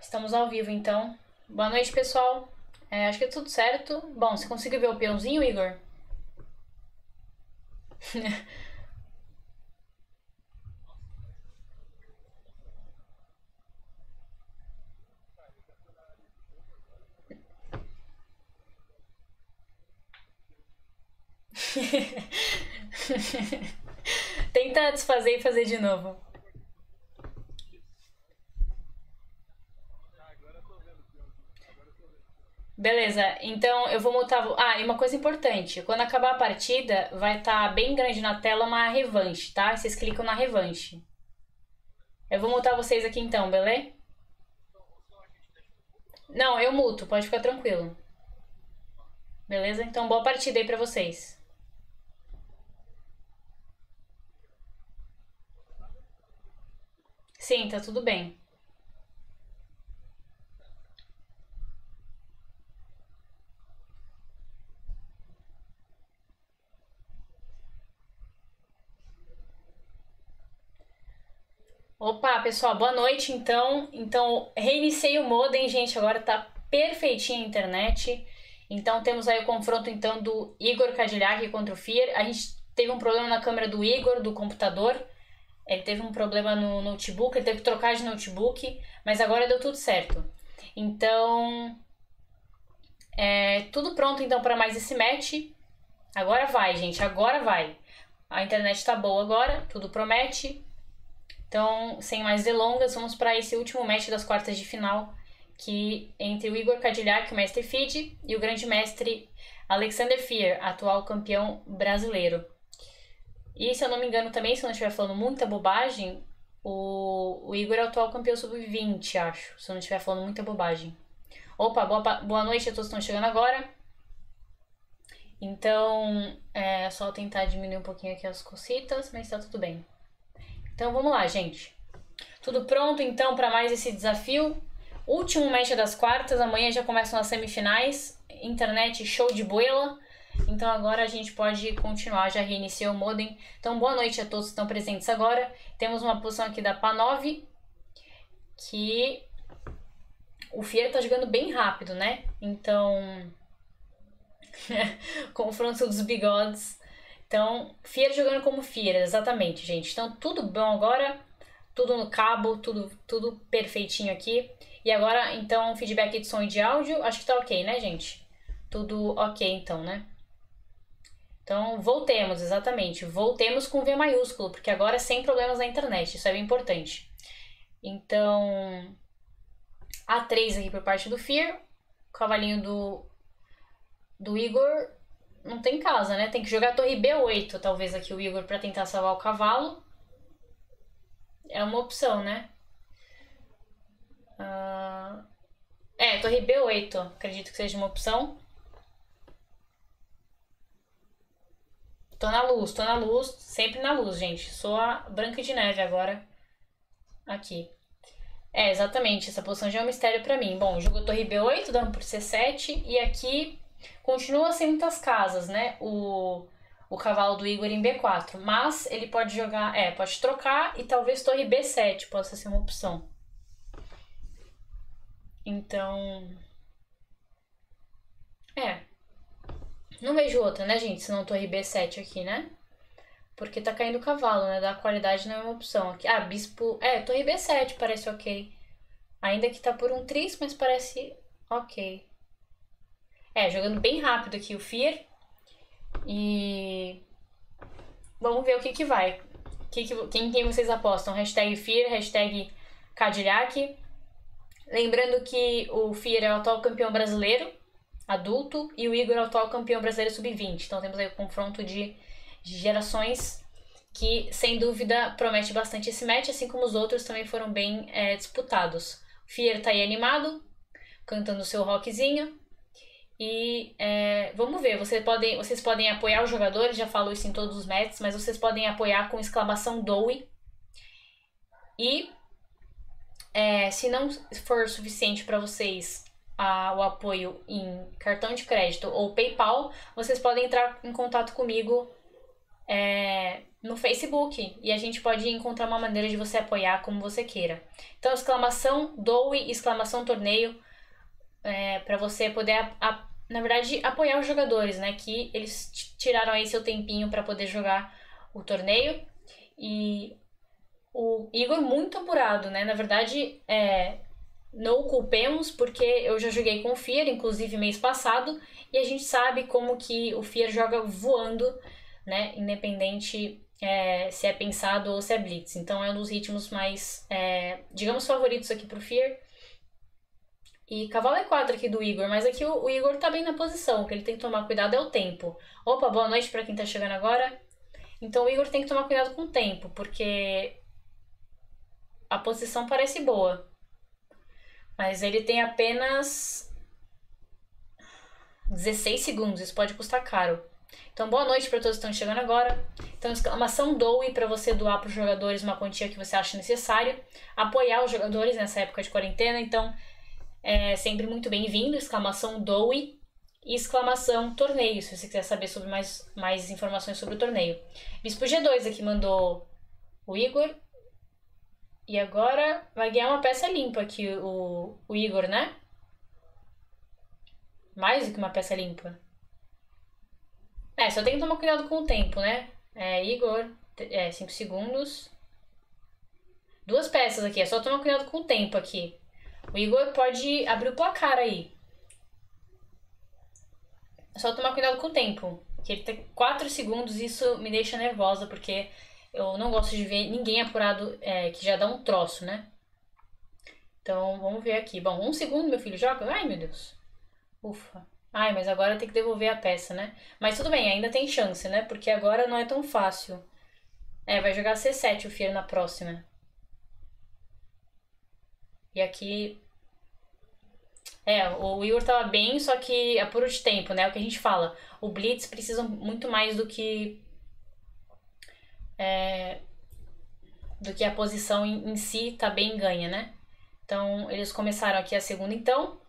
Estamos ao vivo, então. Boa noite, pessoal. Acho que é tudo certo. Bom, você conseguiu ver o peãozinho, Igor? Tenta desfazer e fazer de novo. Beleza, então eu vou mutar. Ah, e uma coisa importante: quando acabar a partida, vai estar bem grande na tela uma revanche, tá? Vocês clicam na revanche. Eu vou mutar vocês aqui então, beleza? Não, eu muto, pode ficar tranquilo. Beleza? Então, boa partida aí pra vocês. Sim, tá tudo bem. Opa, pessoal, boa noite então. Então, reiniciei o modem, gente, agora tá perfeitinha a internet. Então, temos aí o confronto então do Igor Cadillac contra o Fear. A gente teve um problema na câmera do Igor, do computador. Ele teve um problema no notebook, ele teve que trocar de notebook, mas agora deu tudo certo. Então, tudo pronto então para mais esse match. Agora vai, gente, agora vai. A internet tá boa agora, tudo promete. Então, sem mais delongas, vamos para esse último match das quartas de final, que entre o Igor Cadillac, o mestre FIDE, e o grande mestre Alexander Fear, atual campeão brasileiro. E se eu não me engano também, se eu não estiver falando muita bobagem, o Igor é o atual campeão sub-20, acho, se eu não estiver falando muita bobagem. Opa, boa noite a todos que estão chegando agora. Então, é só tentar diminuir um pouquinho aqui as cositas, mas tá tudo bem. Então vamos lá, gente. Tudo pronto então para mais esse desafio. Último match das quartas, amanhã já começam as semifinais. Internet show de boela. Então agora a gente pode continuar, já reiniciou o modem. Então boa noite a todos que estão presentes agora. Temos uma posição aqui da P9, que o Fear tá jogando bem rápido, né? Então, confronto dos bigodes. Então, Fear jogando como Fear, exatamente, gente. Então, tudo bom agora, tudo no cabo, tudo perfeitinho aqui. E agora, então, feedback de som e de áudio, acho que tá ok, né, gente? Tudo ok, então, né? Então, voltemos, exatamente. Voltemos com V maiúsculo, porque agora é sem problemas na internet, isso é bem importante. Então, A3 aqui por parte do Fear, o cavalinho do Igor não tem casa, né? Tem que jogar a torre B8, talvez, aqui o Igor, pra tentar salvar o cavalo. É uma opção, né? Torre B8, acredito que seja uma opção. Tô na luz, sempre na luz, gente. Sou a Branca de Neve agora, aqui. Exatamente, essa posição já é um mistério pra mim. Bom, jogou torre B8, dando por C7, e aqui continua sem muitas casas, né? O cavalo do Igor em B4. Mas ele pode jogar, pode trocar e talvez torre B7 possa ser uma opção. Então, não vejo outra, né, gente? Senão torre B7 aqui, né? Porque tá caindo o cavalo, né? Da qualidade não é uma opção aqui. Ah, bispo... torre B7 parece ok. Ainda que tá por um tris, mas parece ok. Jogando bem rápido aqui o Fear. E... vamos ver o que vai. Quem vocês apostam? Hashtag Fear, hashtag Cadillac. Lembrando que o Fear é o atual campeão brasileiro, adulto, e o Igor é o atual campeão brasileiro sub-20. Então temos aí o confronto de gerações que, sem dúvida, promete bastante esse match, assim como os outros também foram bem disputados. O Fear tá aí animado, cantando seu rockzinho. E vamos ver, vocês podem apoiar os jogadores, já falo isso em todos os matches, mas vocês podem apoiar com exclamação DOE. E se não for suficiente para vocês o apoio em cartão de crédito ou PayPal, vocês podem entrar em contato comigo no Facebook. E a gente pode encontrar uma maneira de você apoiar como você queira. Então, exclamação doe, exclamação torneio, para você poder, na verdade, apoiar os jogadores, né? Que eles tiraram aí seu tempinho para poder jogar o torneio. E o Igor muito apurado, né? Na verdade, não o culpemos, porque eu já joguei com o Fear, inclusive mês passado, e a gente sabe como que o Fear joga voando, né? Independente se é pensado ou se é blitz. Então é um dos ritmos mais, digamos, favoritos aqui pro Fear. E cavalo é 4 aqui do Igor, mas aqui o Igor tá bem na posição. O que ele tem que tomar cuidado é o tempo. Opa, boa noite pra quem tá chegando agora. Então o Igor tem que tomar cuidado com o tempo, porque a posição parece boa. Mas ele tem apenas 16 segundos, isso pode custar caro. Então boa noite para todos que estão chegando agora. Então exclamação doe para você doar para os jogadores uma quantia que você acha necessária. Apoiar os jogadores nessa época de quarentena, então é sempre muito bem-vindo. Exclamação doe e exclamação torneio, se você quiser saber sobre mais informações sobre o torneio. Bispo G2 aqui mandou o Igor. E agora vai ganhar uma peça limpa aqui o Igor, né? Mais do que uma peça limpa. Só tem que tomar cuidado com o tempo, né? Igor, 5 segundos. 2 peças aqui, é só tomar cuidado com o tempo aqui. O Igor pode abrir o placar aí. É só tomar cuidado com o tempo. Que ele tem 4 segundos e isso me deixa nervosa, porque eu não gosto de ver ninguém apurado que já dá um troço, né? Então, vamos ver aqui. Bom, 1 segundo, meu filho joga. Ai, meu Deus. Ufa. Ai, mas agora tem que devolver a peça, né? Mas tudo bem, ainda tem chance, né? Porque agora não é tão fácil. Vai jogar C7 o Fear na próxima. E aqui... o Igor tava bem, só que apuro de tempo, né? É o que a gente fala. O Blitz precisa muito mais do que a posição em si tá bem ganha, né? Então, eles começaram aqui a segunda, então.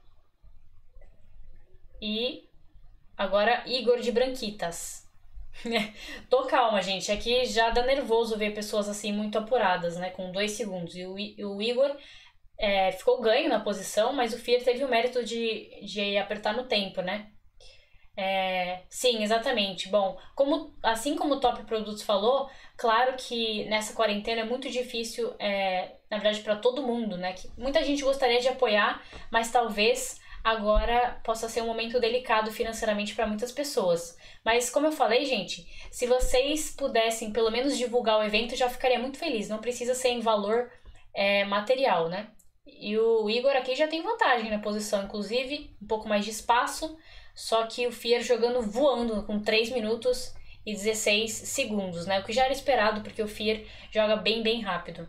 E agora Igor de Branquitas. Tô calma, gente. Aqui já dá nervoso ver pessoas assim muito apuradas, né? Com 2 segundos. E o Igor ficou ganho na posição, mas o Fear teve o mérito de apertar no tempo, né? Sim, exatamente. Bom, assim como o Top Produtos falou, claro que nessa quarentena é muito difícil, na verdade, para todo mundo, né? Que muita gente gostaria de apoiar, mas talvez agora possa ser um momento delicado financeiramente para muitas pessoas. Mas como eu falei, gente, se vocês pudessem pelo menos divulgar o evento, eu já ficaria muito feliz. Não precisa ser em valor material, né? E o Igor aqui já tem vantagem na posição, inclusive, um pouco mais de espaço. Só que o Fear jogando voando com 3 minutos e 16 segundos, né? O que já era esperado, porque o Fear joga bem, bem rápido.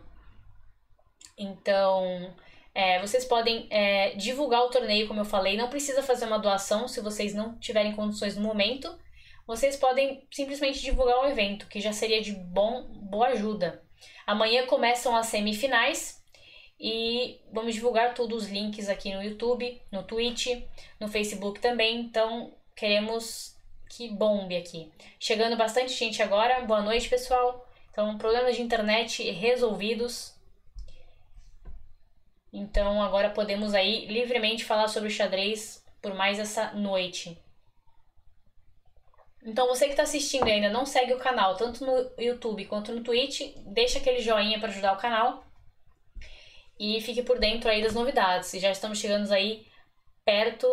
Então, vocês podem divulgar o torneio, como eu falei. Não precisa fazer uma doação se vocês não tiverem condições no momento. Vocês podem simplesmente divulgar o evento, que já seria de boa ajuda. Amanhã começam as semifinais. E vamos divulgar todos os links aqui no YouTube, no Twitch, no Facebook também. Então, queremos que bombe aqui. Chegando bastante gente agora. Boa noite, pessoal. Então, problemas de internet resolvidos. Então, agora podemos aí livremente falar sobre xadrez por mais essa noite. Então, você que está assistindo e ainda não segue o canal, tanto no YouTube quanto no Twitch, deixa aquele joinha para ajudar o canal. E fique por dentro aí das novidades. E já estamos chegando aí perto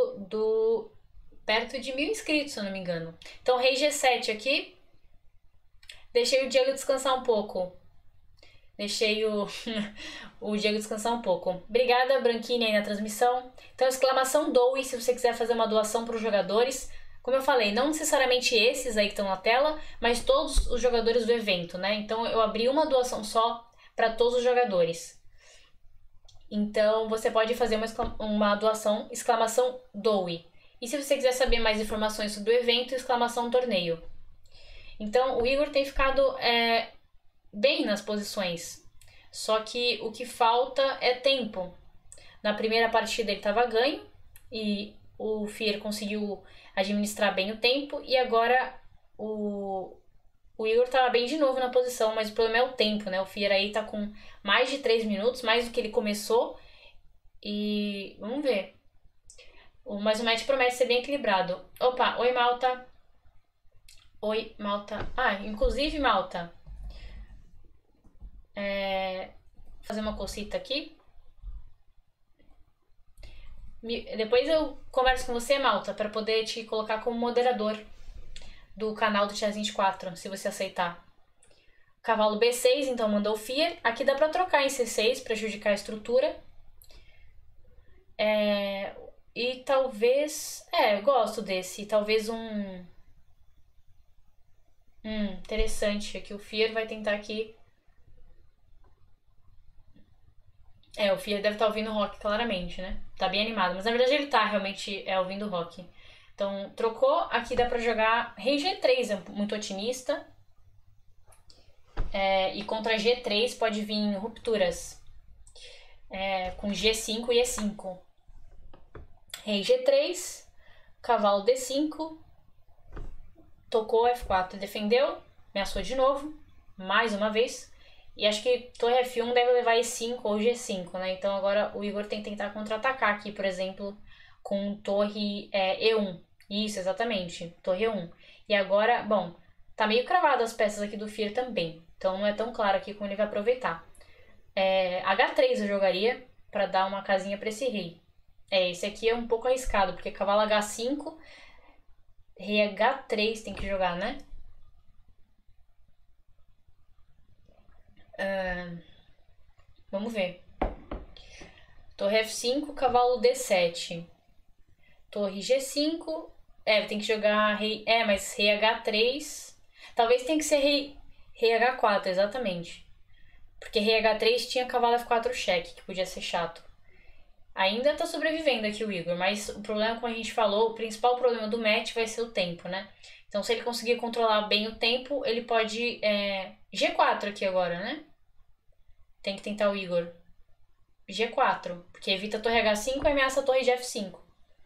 de 1000 inscritos, se eu não me engano. Então, Rei G7 aqui. Deixei o Diego descansar um pouco. Deixei o Diego descansar um pouco. Obrigada, Branquinha, aí na transmissão. Então, exclamação doe se você quiser fazer uma doação para os jogadores. Como eu falei, não necessariamente esses aí que estão na tela, mas todos os jogadores do evento, né? Então, eu abri uma doação só para todos os jogadores. Então, você pode fazer uma doação, exclamação doe. E se você quiser saber mais informações sobre o evento, exclamação torneio. Então, o Igor tem ficado bem nas posições. Só que o que falta é tempo. Na primeira partida ele estava ganho e o Fear conseguiu administrar bem o tempo. E agora o o Igor tava bem de novo na posição, mas o problema é o tempo, né? O Fier aí tá com mais de 3 minutos, mais do que ele começou. E vamos ver. Mas o match promete ser bem equilibrado. Opa, oi Malta. Oi Malta. Ah, inclusive Malta. Vou fazer uma cosita aqui. Depois eu converso com você, Malta, para poder te colocar como moderador do canal do Chess 24, se você aceitar. Cavalo B6, então mandou o Fier. Aqui dá pra trocar em C6, prejudicar a estrutura. E talvez... eu gosto desse. Talvez um... interessante. Aqui o Fier vai tentar aqui... o Fier deve estar ouvindo rock, claramente, né? Tá bem animado. Mas na verdade ele tá realmente ouvindo rock. Então, trocou. Aqui dá pra jogar rei G3, é muito otimista. E contra G3 pode vir rupturas. Com G5 e E5. Rei G3. Cavalo D5. Tocou F4. Defendeu. Ameaçou de novo. Mais uma vez. E acho que torre F1 deve levar E5 ou G5, né? Então agora o Igor tem que tentar contra-atacar aqui, por exemplo, com torre E1. Isso, exatamente. Torre E1. E agora, bom, tá meio cravado as peças aqui do Fier também. Então não é tão claro aqui como ele vai aproveitar. H3 eu jogaria pra dar uma casinha pra esse rei. Esse aqui é um pouco arriscado, porque cavalo H5, rei H3 tem que jogar, né? Vamos ver. Torre F5, cavalo D7. Torre G5. Tem que jogar rei... mas rei H3... Talvez tenha que ser rei H4, exatamente. Porque rei H3 tinha cavalo F4 cheque, que podia ser chato. Ainda tá sobrevivendo aqui o Igor, mas o problema, como a gente falou, o principal problema do match vai ser o tempo, né? Então, se ele conseguir controlar bem o tempo, ele pode... G4 aqui agora, né? Tem que tentar o Igor. G4, porque evita a torre H5 e ameaça a torre de F5.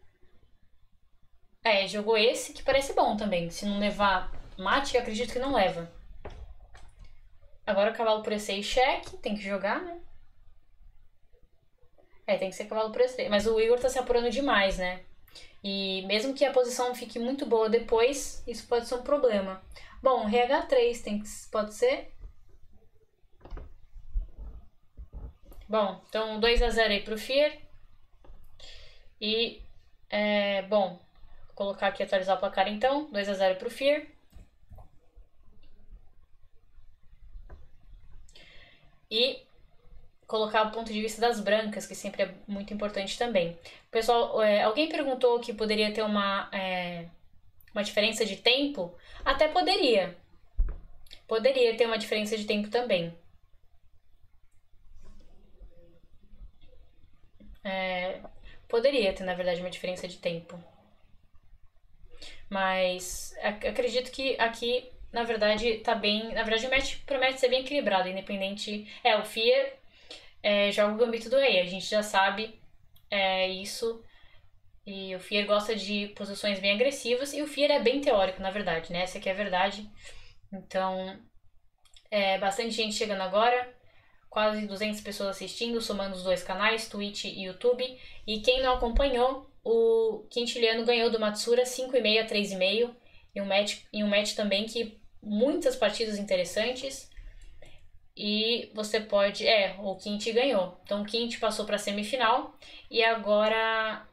Jogou esse, que parece bom também. Se não levar mate, eu acredito que não leva. Agora o cavalo por E6 cheque, tem que jogar, né? Tem que ser cavalo por E3. Mas o Igor tá se apurando demais, né? E mesmo que a posição fique muito boa depois, isso pode ser um problema. Bom, rei H3 pode ser. Bom, então 2-0 aí pro Fier. E, bom, vou colocar aqui, atualizar o placar então. 2-0 pro Fier. E colocar o ponto de vista das brancas, que sempre é muito importante também. Pessoal, alguém perguntou que poderia ter uma diferença de tempo? Até poderia. Poderia ter uma diferença de tempo também. Poderia ter, na verdade, uma diferença de tempo. Mas acredito que aqui, na verdade, tá bem... Na verdade, o match promete ser bem equilibrado, independente... O Fier joga o Gambito do Rei, a gente já sabe isso. E o Fier gosta de posições bem agressivas. E o Fier é bem teórico, na verdade, né? Essa aqui é a verdade. Então, bastante gente chegando agora. Quase 200 pessoas assistindo, somando os dois canais, Twitch e YouTube. E quem não acompanhou, o Quintiliano ganhou do Matsura 5,5 a 3,5. Em um match também que muitas partidas interessantes. E você pode... o Quinti ganhou. Então o Quinti passou para a semifinal. E agora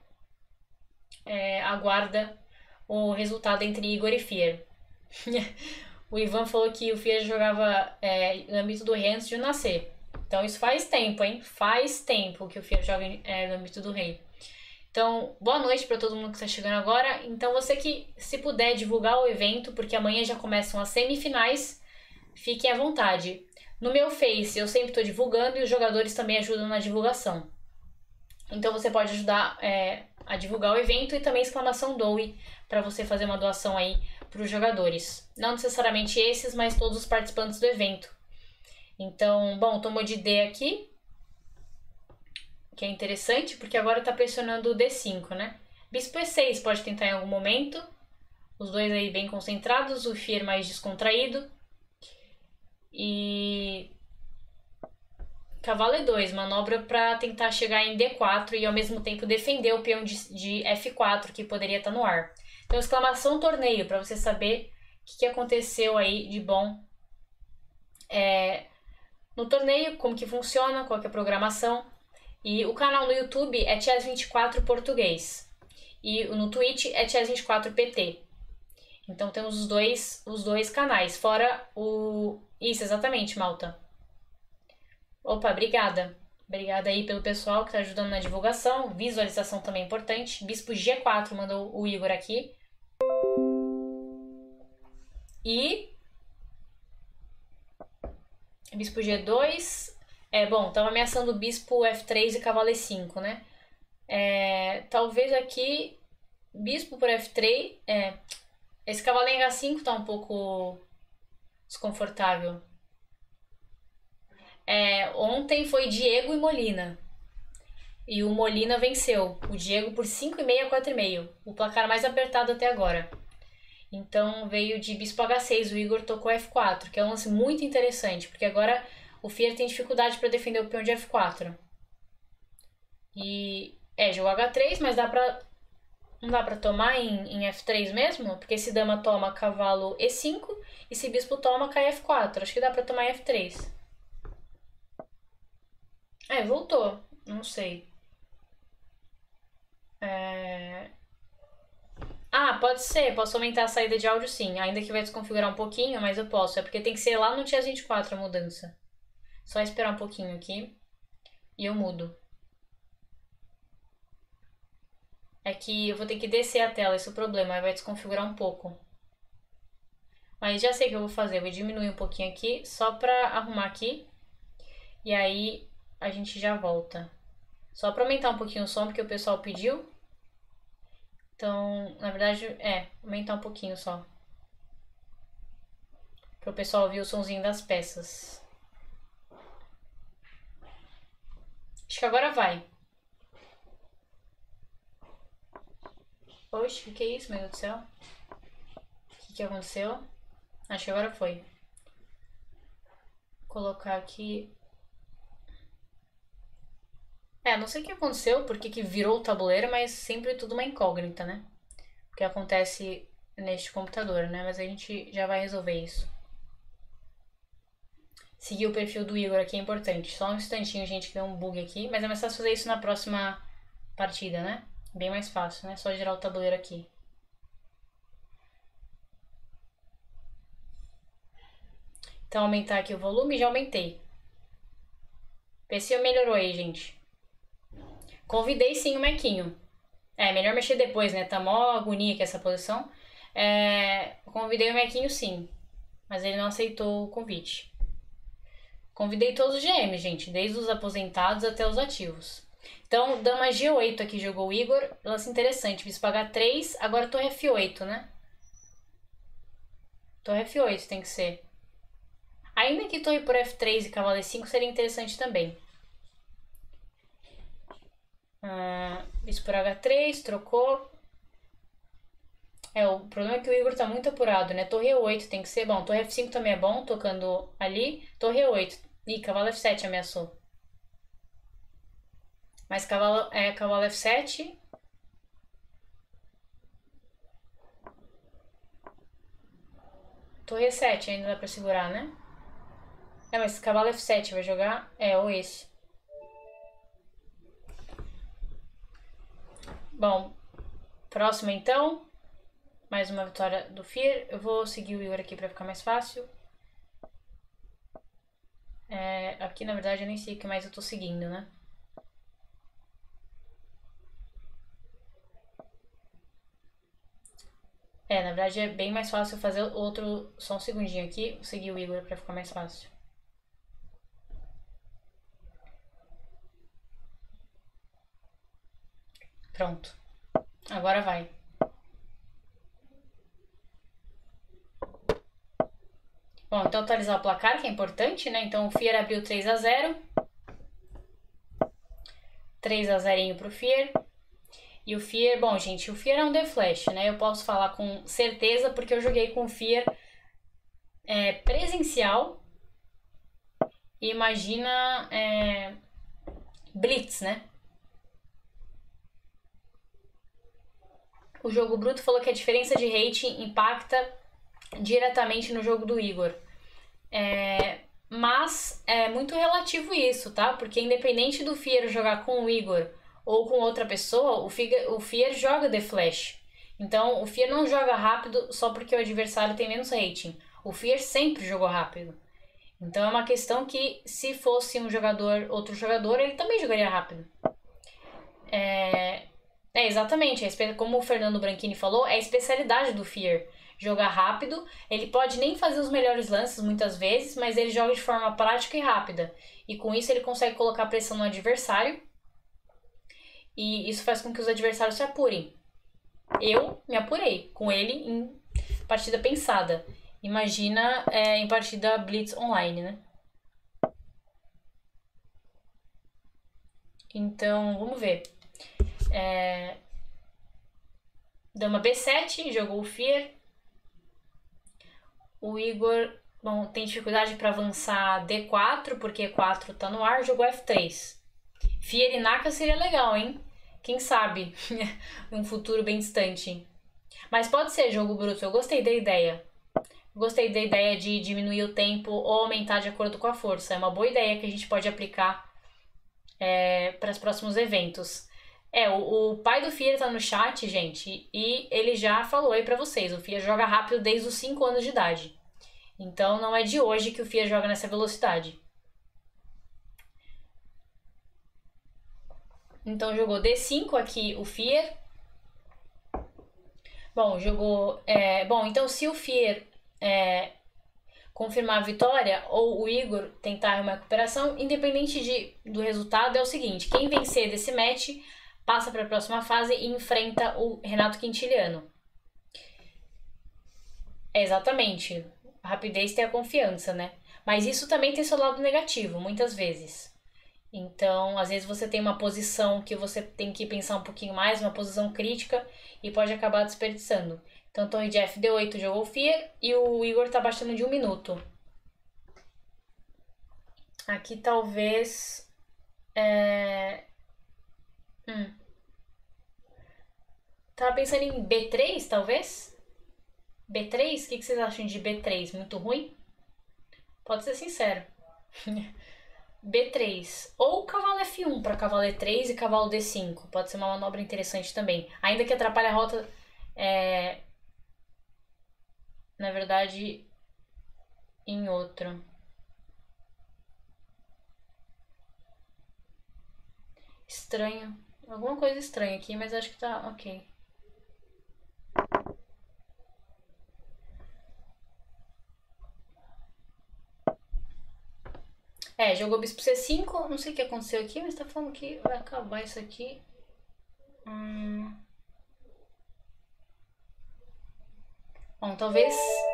aguarda o resultado entre Igor e Fier. O Ivan falou que o Fier jogava Gambito do Rei antes de nascer. Então isso faz tempo, hein? Faz tempo que o Fier joga Gambito do Rei. Então, boa noite para todo mundo que está chegando agora. Então você que, se puder, divulgar o evento, porque amanhã já começam as semifinais, fiquem à vontade. No meu Face eu sempre estou divulgando e os jogadores também ajudam na divulgação. Então você pode ajudar a divulgar o evento e também exclamação doe para você fazer uma doação aí para os jogadores. Não necessariamente esses, mas todos os participantes do evento. Então, bom, tomou de D aqui, que é interessante, porque agora tá pressionando o D5, né? Bispo E6 pode tentar em algum momento. Os dois aí bem concentrados, o Fier mais descontraído. E cavalo E2, manobra para tentar chegar em D4 e ao mesmo tempo defender o peão de F4 que poderia estar no ar. Então, exclamação torneio, para você saber o que aconteceu aí de bom no torneio, como que funciona, qual que é a programação. E o canal no YouTube é Chess24 Português. E no Twitch é Chess24 PT. Então temos os dois canais, fora o... Isso, exatamente, malta. Opa, obrigada. Obrigada aí pelo pessoal que tá ajudando na divulgação. Visualização também é importante. Bispo G4 mandou o Igor aqui. E... Bispo G2. Bom, tava ameaçando o bispo F3 e cavalo E5, né? Talvez aqui... Bispo por F3... Esse cavalo em H5 tá um pouco desconfortável. Ontem foi Diego e Molina. E o Molina venceu. O Diego por 5,5 a 4,5. O placar mais apertado até agora. Então veio de bispo H6. O Igor tocou F4, que é um lance muito interessante. Porque agora o Fier tem dificuldade para defender o peão de F4. E jogou H3, mas não dá pra tomar em F3 mesmo? Porque se dama toma cavalo E5 e se bispo toma cai F4. Acho que dá pra tomar em F3. Voltou. Não sei. Pode ser. Posso aumentar a saída de áudio sim. Ainda que vai desconfigurar um pouquinho, mas eu posso. É porque tem que ser lá no Chess24 a mudança. Só esperar um pouquinho aqui. E eu mudo. É que eu vou ter que descer a tela, esse é o problema. Aí vai desconfigurar um pouco. Mas já sei o que eu vou fazer. Eu vou diminuir um pouquinho aqui, só pra arrumar aqui. E aí a gente já volta. Só pra aumentar um pouquinho o som, porque o pessoal pediu. Então, na verdade, aumentar um pouquinho só. Para o pessoal ouvir o sonzinho das peças. Acho que agora vai. Oxe, o que é isso, meu Deus do céu? O que aconteceu? Acho que agora foi. Vou colocar aqui... não sei o que aconteceu, porque que virou o tabuleiro, mas sempre tudo uma incógnita, né? O que acontece neste computador, né? Mas a gente já vai resolver isso. Seguir o perfil do Igor aqui é importante. Só um instantinho, gente, que deu um bug aqui. Mas é mais fácil fazer isso na próxima partida, né? Bem mais fácil, né? Só girar o tabuleiro aqui. Então, aumentar aqui o volume, já aumentei. Vê se melhorou aí, gente. Convidei sim o Mequinho. Melhor mexer depois, né? Tá mó agonia aqui essa posição. Convidei o Mequinho sim. Mas ele não aceitou o convite. Convidei todos os GMs, gente. Desde os aposentados até os ativos. Então, dama G8 aqui jogou o Igor. Lance interessante. Bispo H3. Agora torre F8, né? Torre F8 tem que ser. Ainda que torre por F3 e cavalo E5 seria interessante também. Bispo por H3, trocou. O problema é que o Igor tá muito apurado, né? Torre E8 tem que ser bom. Torre F5 também é bom, tocando ali. Torre E8. Ih, cavalo F7 ameaçou. Mas cavalo F7. Torre E7 ainda dá pra segurar, né? Mas cavalo F7 vai jogar? Ou esse. Bom, próximo então. Mais uma vitória do Fier. Eu vou seguir o Igor aqui pra ficar mais fácil. Aqui na verdade eu nem sei o que mais eu tô seguindo, né? Na verdade é bem mais fácil fazer outro... Só um segundinho aqui. Vou seguir o Igor pra ficar mais fácil. Pronto. Agora vai. Bom, então atualizar o placar, que é importante, né? Então o Fier abriu 3-0. 3-0 pro Fier. E o Fier, bom, gente, o Fier é um The Flash, né? Eu posso falar com certeza porque eu joguei com o Fier presencial e imagina Blitz, né? O Jogo Bruto falou que a diferença de rating impacta diretamente no jogo do Igor. Mas é muito relativo isso, tá? Porque independente do Fier jogar com o Igor ou com outra pessoa, o Fier joga The Flash. Então, o Fier não joga rápido só porque o adversário tem menos rating. O Fier sempre jogou rápido. Então, é uma questão que, se fosse outro jogador, ele também jogaria rápido. Exatamente. Como o Fernando Branchini falou, é a especialidade do Fier. Jogar rápido, ele pode nem fazer os melhores lances muitas vezes, mas ele joga de forma prática e rápida. E com isso ele consegue colocar pressão no adversário. E isso faz com que os adversários se apurem. Eu me apurei com ele em partida pensada. Imagina em partida Blitz online, né? Então, vamos ver. Dama B7, jogou o Fier. O Igor tem dificuldade para avançar D4, porque E4 tá no ar, jogou F3. Fier e Naka seria legal, hein? Quem sabe? Em um futuro bem distante. Mas pode ser jogo bruto, eu gostei da ideia. Gostei da ideia de diminuir o tempo ou aumentar de acordo com a força. É uma boa ideia que a gente pode aplicar para os próximos eventos. O pai do Fier tá no chat, gente, e ele já falou aí pra vocês. O Fier joga rápido desde os 5 anos de idade. Então não é de hoje que o Fier joga nessa velocidade. Então jogou D5 aqui o Fier. Bom, jogou... então se o Fier confirmar a vitória ou o Igor tentar uma recuperação, independente do resultado, é o seguinte: quem vencer desse match passa para a próxima fase e enfrenta o Renato Quintiliano. Exatamente. A rapidez tem a confiança, né? Mas isso também tem seu lado negativo, muitas vezes. Então, às vezes você tem uma posição que você tem que pensar um pouquinho mais, uma posição crítica, e pode acabar desperdiçando. Então, torre de F8 jogou o Fier e o Igor tá baixando de 1 minuto. Aqui talvez... Tava pensando em B3, talvez? B3? O que vocês acham de B3? Muito ruim? Pode ser sincero. B3. Ou cavalo F1 para cavalo E3 e cavalo D5. Pode ser uma manobra interessante também. Ainda que atrapalhe a rota... Na verdade, em outro. Estranho. Alguma coisa estranha aqui, mas acho que tá ok. Jogou bispo C5. Não sei o que aconteceu aqui, mas tá falando que vai acabar isso aqui. Bom, talvez...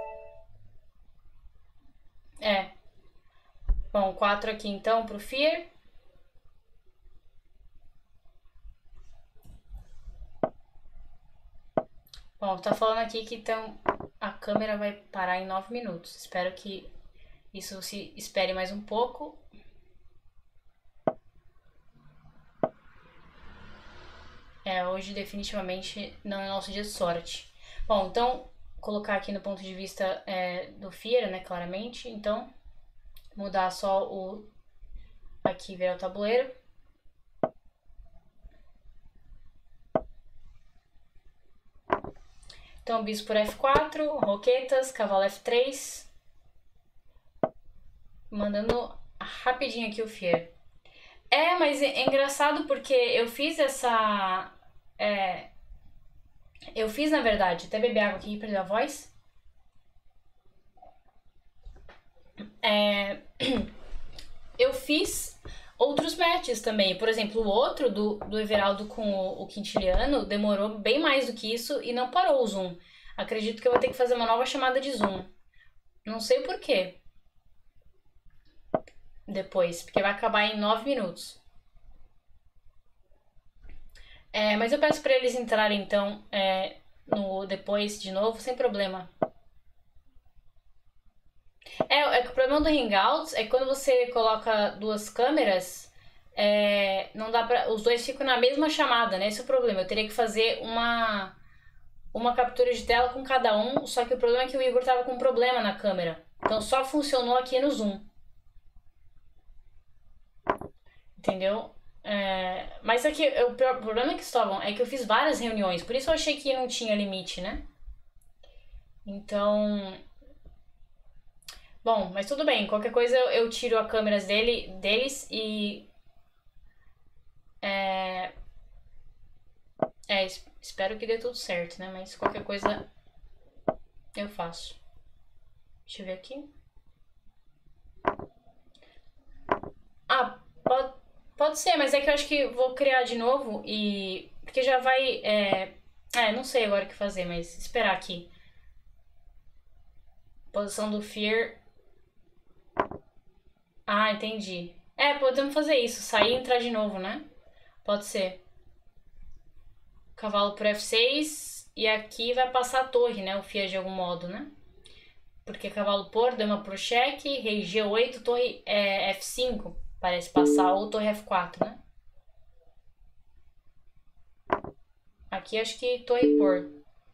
Bom, 4 aqui então pro Fier. Bom, tá falando aqui que então a câmera vai parar em 9 minutos. Espero que isso se espere mais um pouco. Hoje definitivamente não é nosso dia de sorte. Bom, então, colocar aqui no ponto de vista do Fier, né, claramente. Então, mudar só o... Aqui ver o tabuleiro. Então, bispo por F4, roquetas, cavalo F3. Mandando rapidinho aqui o Fier. Mas é engraçado porque eu fiz essa... Eu fiz, na verdade, até beber água aqui, perder a voz. Eu fiz outros matches também. Por exemplo, o outro do Everaldo com o Quintiliano demorou bem mais do que isso e não parou o Zoom. Acredito que eu vou ter que fazer uma nova chamada de Zoom. Não sei o porquê. Depois, porque vai acabar em 9 minutos. Mas eu peço pra eles entrarem então no depois de novo, sem problema. É que o problema do Hangouts é que quando você coloca duas câmeras, não dá pra. Os dois ficam na mesma chamada, né? Esse é o problema. Eu teria que fazer uma captura de tela com cada um, só que o problema é que o Igor tava com um problema na câmera. Então só funcionou aqui no Zoom. Entendeu? Mas aqui, o problema é que, Cristóvão, é que eu fiz várias reuniões, por isso eu achei que não tinha limite, né? Então. Bom, mas tudo bem, qualquer coisa eu tiro as câmeras deles e. Espero que dê tudo certo, né? Mas qualquer coisa eu faço. Deixa eu ver aqui. Ah, pode ser, mas é que eu acho que vou criar de novo e. Porque já vai. Não sei agora o que fazer, mas esperar aqui. Posição do Fear. Ah, entendi. Podemos fazer isso. Sair e entrar de novo, né? Pode ser. Cavalo por F6. E aqui vai passar a torre, né? O Fear de algum modo, né? Porque cavalo por, dama pro cheque. Rei G8, torre F5. Parece passar. Ou torre F4, né? Aqui acho que torre por.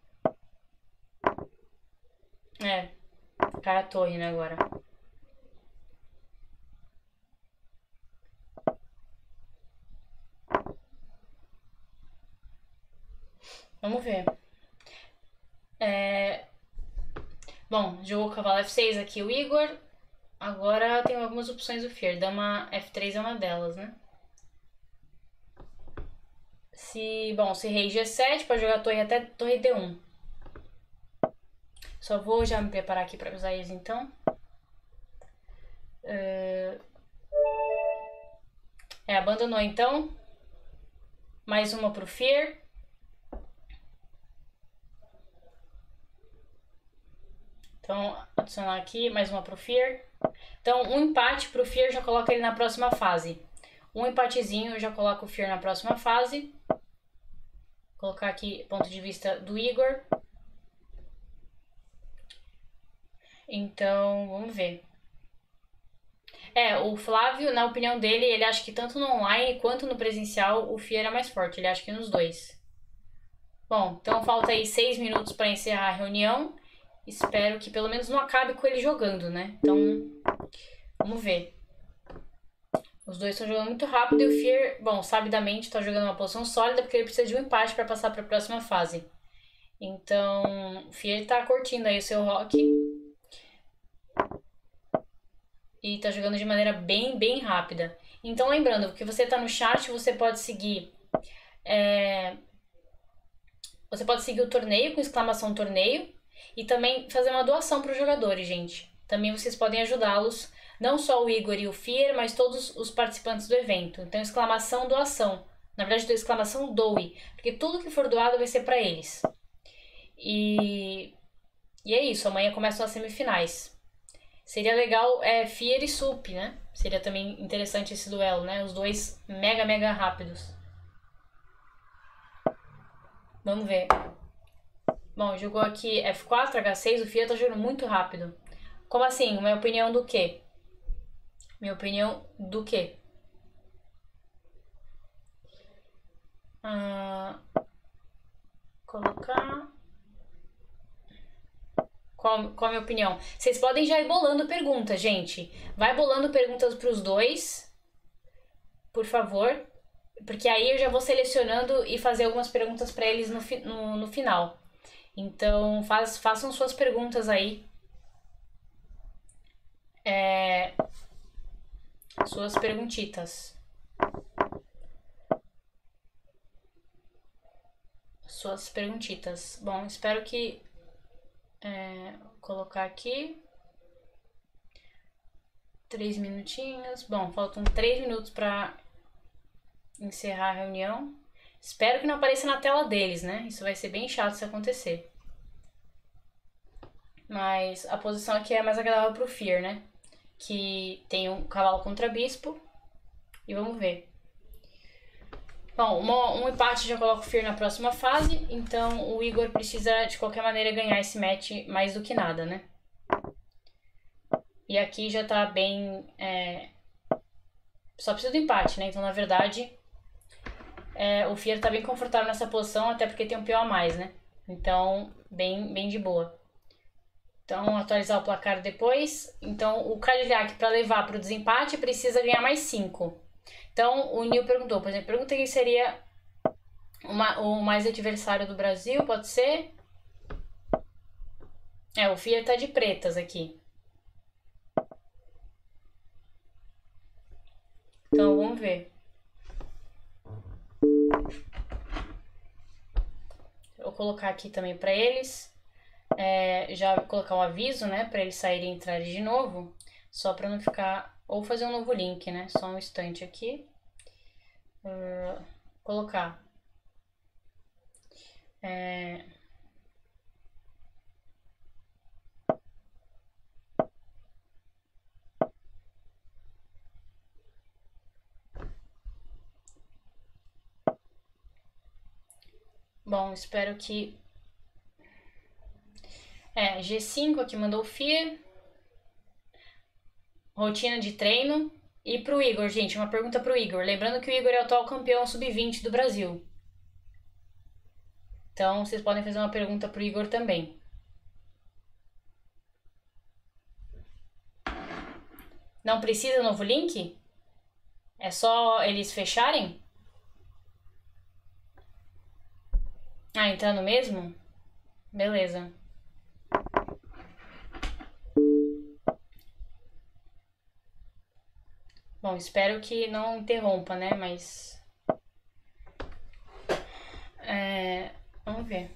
Cai a torre, né, agora. Vamos ver. Bom, jogou cavalo F6 aqui o Igor. Agora tem algumas opções do Fear. Dama F3 é uma delas, né? Se rei G7, pode jogar torre até torre D1. Só vou já me preparar aqui para usar eles, então. Abandonou, então. Mais uma pro Fear. Então, adicionar aqui, mais uma pro Fear. Então, um empate pro Fear já coloca ele na próxima fase. Um empatezinho já coloca o Fear na próxima fase. Vou colocar aqui ponto de vista do Igor. Então, vamos ver. O Flávio, na opinião dele, ele acha que tanto no online quanto no presencial o Fear é mais forte. Ele acha que nos dois. Bom, então falta aí 6 minutos para encerrar a reunião. Espero que pelo menos não acabe com ele jogando, né? Então, vamos ver. Os dois estão jogando muito rápido e o Fear, sabidamente está jogando uma posição sólida porque ele precisa de um empate para passar para a próxima fase. Então, o Fear está curtindo aí o seu rock. E está jogando de maneira bem, bem rápida. Então, lembrando que você está no chat, você pode seguir... Você pode seguir o torneio com exclamação torneio. E também fazer uma doação para os jogadores, gente. Também vocês podem ajudá-los, não só o Igor e o Fear, mas todos os participantes do evento. Então, exclamação doação. Na verdade, exclamação doe. Porque tudo que for doado vai ser para eles. E é isso, amanhã começam as semifinais. Seria legal Fear e Sup, né? Seria também interessante esse duelo, né? Os dois mega, mega rápidos. Vamos ver. Bom, jogou aqui F4, H6, o Fear tá jogando muito rápido. Como assim? Minha opinião do quê? Minha opinião do quê? Colocar... Qual a minha opinião? Vocês podem já ir bolando perguntas, gente. Vai bolando perguntas pros dois, por favor. Porque aí eu já vou selecionando e fazer algumas perguntas para eles no final. Então, façam suas perguntas aí. Suas perguntitas. Suas perguntitas. Bom, espero que... colocar aqui. 3 minutinhos. Bom, faltam 3 minutos para encerrar a reunião. Espero que não apareça na tela deles, né? Isso vai ser bem chato se acontecer. Mas a posição aqui é mais agradável pro Fear, né? Que tem um cavalo contra bispo. E vamos ver. Bom, um empate já coloca o Fear na próxima fase. Então o Igor precisa de qualquer maneira ganhar esse match mais do que nada, né? E aqui já tá bem... Só precisa do empate, né? Então, na verdade, o Fier tá bem confortável nessa posição, até porque tem um peão a mais, né? Então, bem de boa. Então, atualizar o placar depois. Então, o Cadillac, para levar para o desempate, precisa ganhar mais 5. Então, o Nil perguntou, por exemplo, pergunta quem seria o mais adversário do Brasil, pode ser? O Fier tá de pretas aqui. Então, vamos ver. Eu vou colocar aqui também para eles. Já vou colocar um aviso, né? Para eles saírem e entrarem de novo. Só para não ficar... Ou fazer um novo link, né? Só um instante aqui. Colocar. Bom, espero que... G5 aqui mandou o FIA. Rotina de treino. E pro Igor, gente, uma pergunta pro Igor. Lembrando que o Igor é o atual campeão sub-20 do Brasil. Então, vocês podem fazer uma pergunta pro Igor também. Não precisa novo link? É só eles fecharem? Entrando mesmo? Beleza. Bom, espero que não interrompa, né? Mas... vamos ver.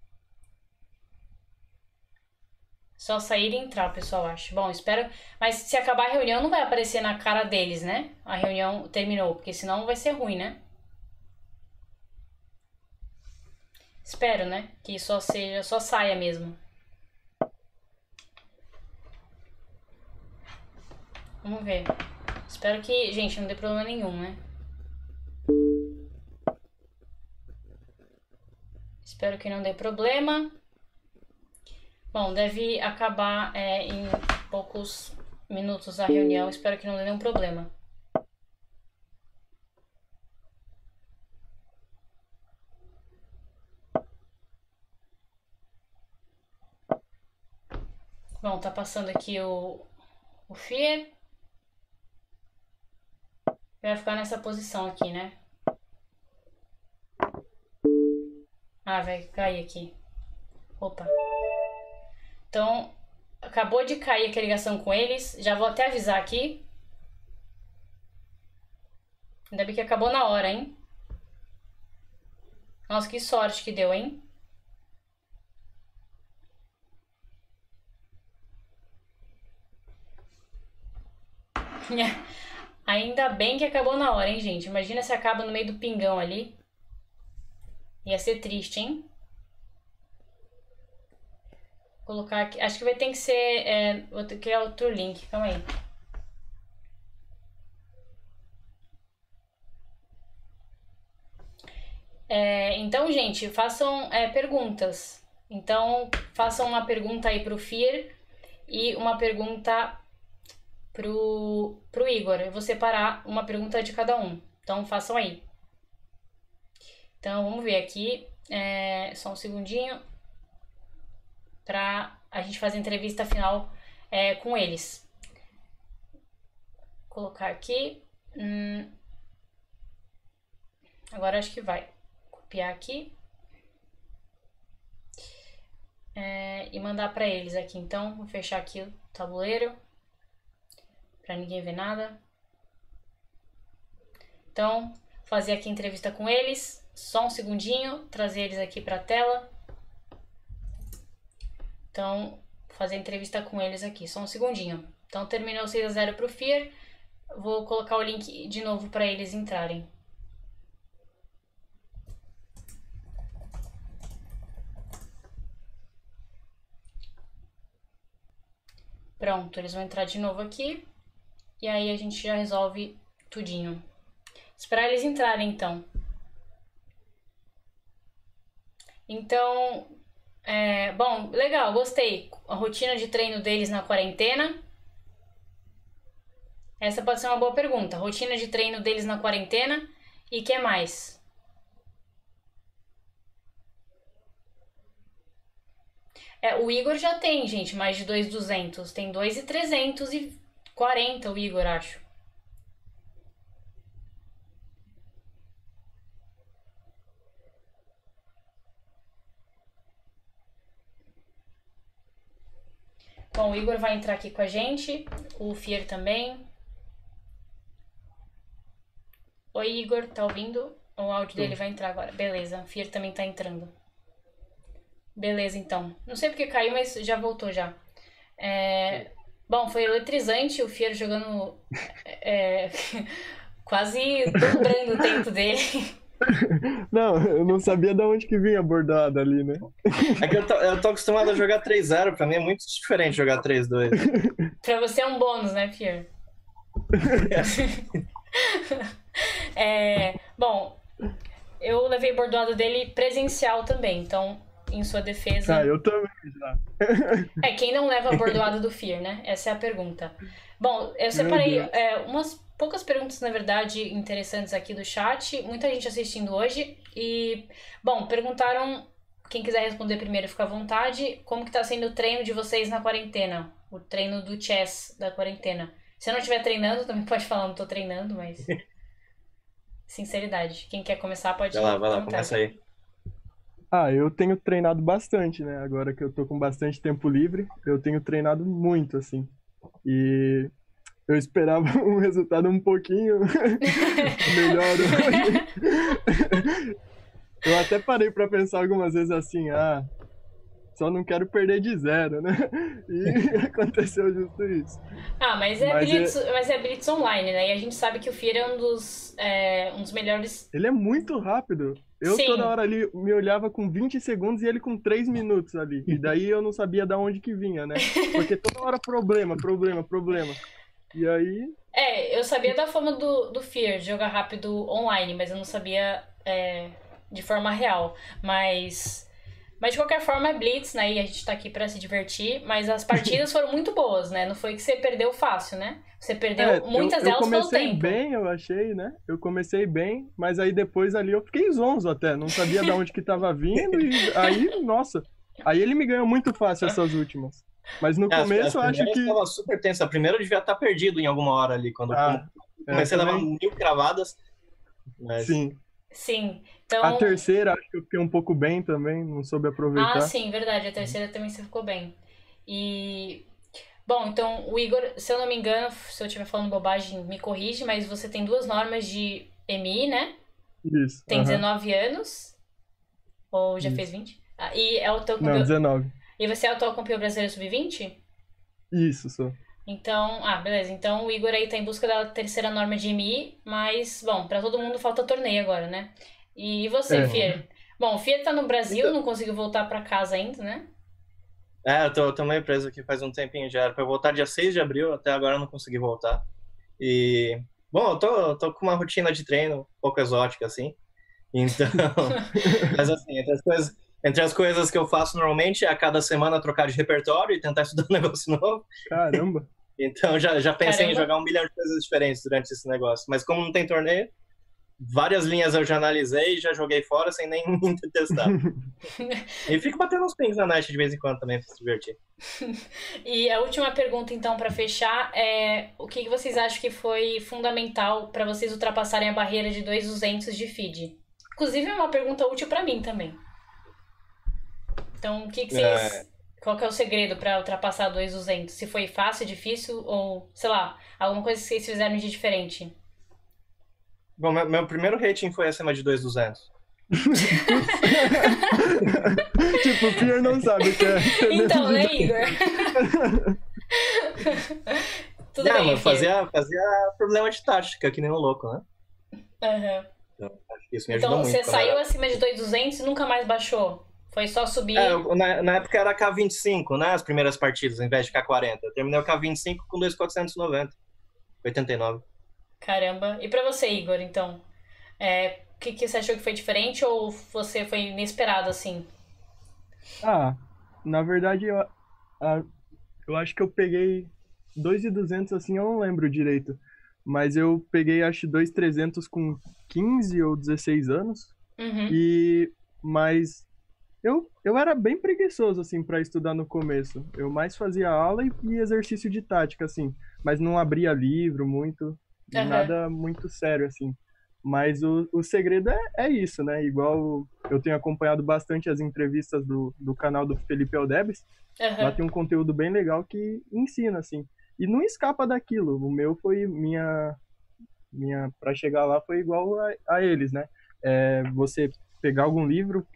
Só sair e entrar, pessoal, acho. Bom, espero... Mas se acabar a reunião, não vai aparecer na cara deles, né? A reunião terminou, porque senão vai ser ruim, né? Espero, né? Que só saia mesmo. Vamos ver. Espero que, gente, não dê problema nenhum, né? Espero que não dê problema. Bom, deve acabar em poucos minutos a reunião. Espero que não dê nenhum problema. Bom, tá passando aqui o FIA. Vai ficar nessa posição aqui, né? Vai cair aqui. Opa. Então, acabou de cair aqui a ligação com eles. Já vou até avisar aqui. Ainda bem que acabou na hora, hein? Nossa, que sorte que deu, hein? Ainda bem que acabou na hora, hein, gente? Imagina se acaba no meio do pingão ali. Ia ser triste, hein? Vou colocar aqui. Acho que vai ter que ser... vou ter que criar outro link. Calma aí. Então, gente, façam perguntas. Então, façam uma pergunta aí pro Fier e uma pergunta pro Igor. Eu vou separar uma pergunta de cada um. Então, façam aí. Então, vamos ver aqui. Só um segundinho. Pra a gente fazer a entrevista final com eles. Vou colocar aqui. Agora acho que vai. Copiar aqui. E mandar pra eles aqui. Então, vou fechar aqui o tabuleiro. Pra ninguém ver nada. Então, fazer aqui a entrevista com eles. Só um segundinho. Trazer eles aqui pra tela. Então, fazer a entrevista com eles aqui. Só um segundinho. Então, terminou 6-0 pro Fier. Vou colocar o link de novo pra eles entrarem. Pronto, eles vão entrar de novo aqui. E aí a gente já resolve tudinho. Esperar eles entrarem, então. Então, bom, legal, gostei. A rotina de treino deles na quarentena. Essa pode ser uma boa pergunta. Rotina de treino deles na quarentena e que mais? O Igor já tem, gente, mais de 2.200. Tem 2.340 o Igor, acho. Bom, o Igor vai entrar aqui com a gente. O Fier também. Oi, Igor, tá ouvindo? O áudio dele vai entrar agora. Beleza, o Fier também tá entrando. Beleza, então. Não sei porque caiu, mas já voltou já. Bom, foi eletrizante o Fier jogando quase dobrando o tempo dele. Não, eu não sabia de onde que vinha a bordada ali, né? É que eu tô acostumado a jogar 3-0, pra mim é muito diferente jogar 3-2. Pra você é um bônus, né, Fier? Bom, eu levei bordoada dele presencial também, então, em sua defesa. Ah, eu também já. Quem não leva a bordoada do Fear, né? Essa é a pergunta. Bom, eu Meu separei Deus. umas poucas perguntas, na verdade, interessantes aqui do chat. Muita gente assistindo hoje. E, bom, perguntaram, quem quiser responder primeiro, fica à vontade, como que tá sendo o treino de vocês na quarentena? O treino do chess da quarentena. Se eu não estiver treinando, também pode falar, não tô treinando, mas... Sinceridade. Quem quer começar pode Vai lá, à vontade. começa aí. Ah, eu tenho treinado bastante, né? Agora que eu tô com bastante tempo livre, eu tenho treinado muito, assim. E eu esperava um resultado um pouquinho melhor hoje. Eu até parei pra pensar algumas vezes assim, só não quero perder de 0, né? E aconteceu justo isso. Mas é Blitz online, né? E a gente sabe que o Fear é um dos melhores. Ele é muito rápido. Eu Sim. toda hora ali me olhava com 20 segundos e ele com 3 minutos ali. E daí eu não sabia de onde que vinha, né? Porque toda hora problema. E aí... Eu sabia da fama do Fear, de jogar rápido online, mas eu não sabia de forma real. Mas de qualquer forma é Blitz, né? E a gente tá aqui pra se divertir. Mas as partidas foram muito boas, né? Não foi que você perdeu fácil, né? Você perdeu muitas delas pelo tempo. Eu comecei bem, eu achei, né? Eu comecei bem, mas aí depois ali eu fiquei zonzo até. Não sabia de onde que tava vindo e aí, nossa... Aí ele me ganhou muito fácil essas últimas. Mas no começo eu acho que... Tava super tensa. A primeira eu devia estar perdido em alguma hora ali, quando comecei a levar 1000 cravadas. Mas... Sim. Então... A terceira acho que eu fiquei um pouco bem também, não soube aproveitar. Sim, verdade. A terceira também você ficou bem. E... Bom, então o Igor, se eu não me engano, se eu estiver falando bobagem, me corrige, mas você tem 2 normas de MI, né? Isso. Tem 19 anos. Ou já fez 20? E é o teu Não, 19. E você é o atual campeão brasileiro sub-20? Isso, sou. Então, beleza. Então o Igor aí tá em busca da terceira norma de MI, mas, bom, pra todo mundo falta torneio agora, né? E você, Fier? Bom, o Fier tá no Brasil, não conseguiu voltar pra casa ainda, né? Eu tô meio preso aqui faz um tempinho já. Era pra eu voltar dia 6 de abril, até agora eu não consegui voltar. E, bom, eu tô com uma rotina de treino um pouco exótica, assim. Então, mas assim, entre as coisas que eu faço normalmente é a cada semana trocar de repertório e tentar estudar um negócio novo. Caramba! Então já pensei em jogar 1 milhão de coisas diferentes durante esse negócio. Mas como não tem torneio, várias linhas eu já analisei e já joguei fora sem nem testar. E fico batendo uns pings na net de vez em quando também pra se divertir. E a última pergunta, então, pra fechar, é o que vocês acham que foi fundamental pra vocês ultrapassarem a barreira de 2.200 de feed? Inclusive é uma pergunta útil pra mim também. Então, o que vocês... Qual que é o segredo pra ultrapassar 2.200? Se foi fácil, difícil ou, sei lá, alguma coisa que vocês fizeram de diferente? Bom, meu primeiro rating foi acima de 2.200. Tipo, o Pierre não sabe o que é. Então, né, Igor? Tudo bem, mas fazia problema de tática, que nem um louco, né? Então, acho que isso me ajudou muito. Então, você saiu acima de 2.200 e nunca mais baixou? Foi só subir? Na época era K25, né? As primeiras partidas, ao invés de K40. Eu terminei o K25 com 2.490. 89. Caramba. E pra você, Igor, então? O que você achou que foi diferente ou você foi inesperado, assim? Na verdade, eu acho que eu peguei 2.200, assim, eu não lembro direito. mas eu peguei acho 2.300 com 15 ou 16 anos. Uhum. Mas eu era bem preguiçoso, assim, para estudar no começo. Eu mais fazia aula e exercício de tática, assim, mas não abria livro muito, nada muito sério, assim. Mas o segredo é isso, né? Igual eu tenho acompanhado bastante as entrevistas do canal do Felipe Aldebes, lá tem um conteúdo bem legal que ensina, assim. E não escapa daquilo. O meu foi para chegar lá foi igual a eles, né? Você pegar algum livro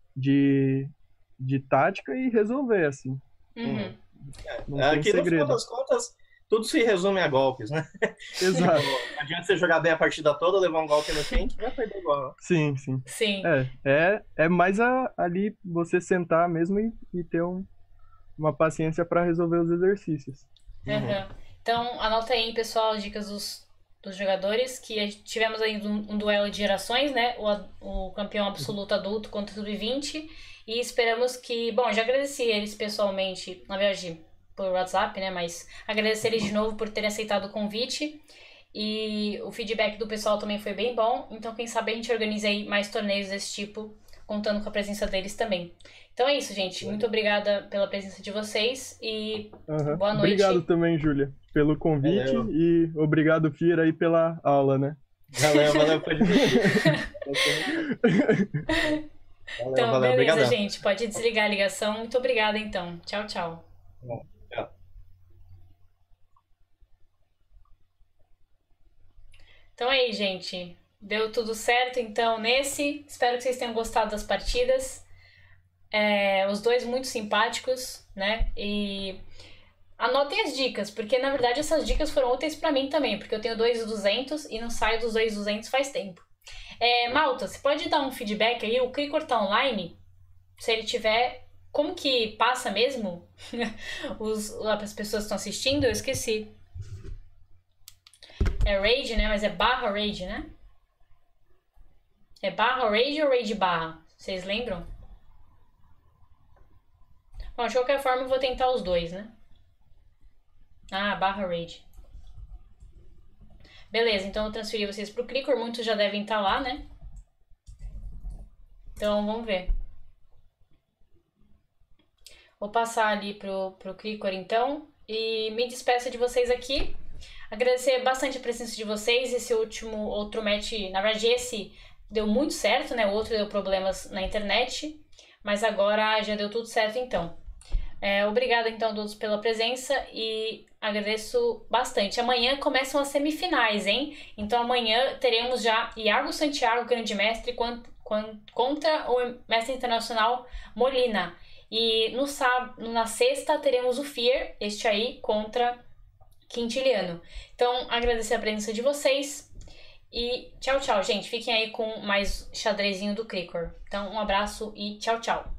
de tática e resolver, assim. Uhum. Não tem Aqui, no final segredo. das contas, tudo se resume a golpes, né? Exato. Não adianta você jogar bem a partida toda, levar um golpe no fim, que vai perder igual. Sim. Sim. É mais ali você sentar mesmo e ter uma paciência para resolver os exercícios. Uhum. Então, anota aí, pessoal, as dicas dos jogadores, que tivemos aí um duelo de gerações, né? O campeão absoluto adulto contra o sub-20. E esperamos que... Bom, já agradeci eles pessoalmente, na verdade, por WhatsApp, né? Mas agradecer eles de novo por terem aceitado o convite. E o feedback do pessoal também foi bem bom. Então, quem sabe a gente organiza aí mais torneios desse tipo, contando com a presença deles também. Então é isso, gente. Muito obrigada pela presença de vocês e boa noite. Obrigado também, Júlia, pelo convite. Valeu. E obrigado, Fira, aí pela aula, né? Valeu, foi divertido. Então, valeu, beleza, obrigadão. gente. Pode desligar a ligação. Muito obrigada, então. Tchau, tchau. Tchau. Então aí, gente. Deu tudo certo, então, nesse. Espero que vocês tenham gostado das partidas. Os dois muito simpáticos, né? E anotem as dicas, porque na verdade essas dicas foram úteis pra mim também, porque eu tenho 2.200 e não saio dos 2.200 faz tempo. Malta, você pode dar um feedback aí? O Cricor tá online? Se ele tiver, como que passa mesmo? As pessoas estão assistindo? Eu esqueci. É raid, né? Mas é barra raid, né? É barra raid ou raid barra? Vocês lembram? Bom, de qualquer forma eu vou tentar os dois, né? Barra raid. Beleza, então eu transferi vocês pro Cricor. Muitos já devem estar lá, né? Então, vamos ver. Vou passar ali pro Cricor, então. E me despeço de vocês aqui. Agradecer bastante a presença de vocês. Esse outro match, na verdade esse deu muito certo, né? O outro deu problemas na internet. Mas agora já deu tudo certo, então. Obrigada, então, a todos pela presença e agradeço bastante. Amanhã começam as semifinais, hein? Então, amanhã teremos já Iago Santiago, grande mestre, contra o mestre internacional Molina. E na sexta teremos o Fear, este aí, contra Quintiliano. Então, agradecer a presença de vocês e tchau, tchau, gente. Fiquem aí com mais xadrezinho do Cricor. Então, um abraço e tchau, tchau.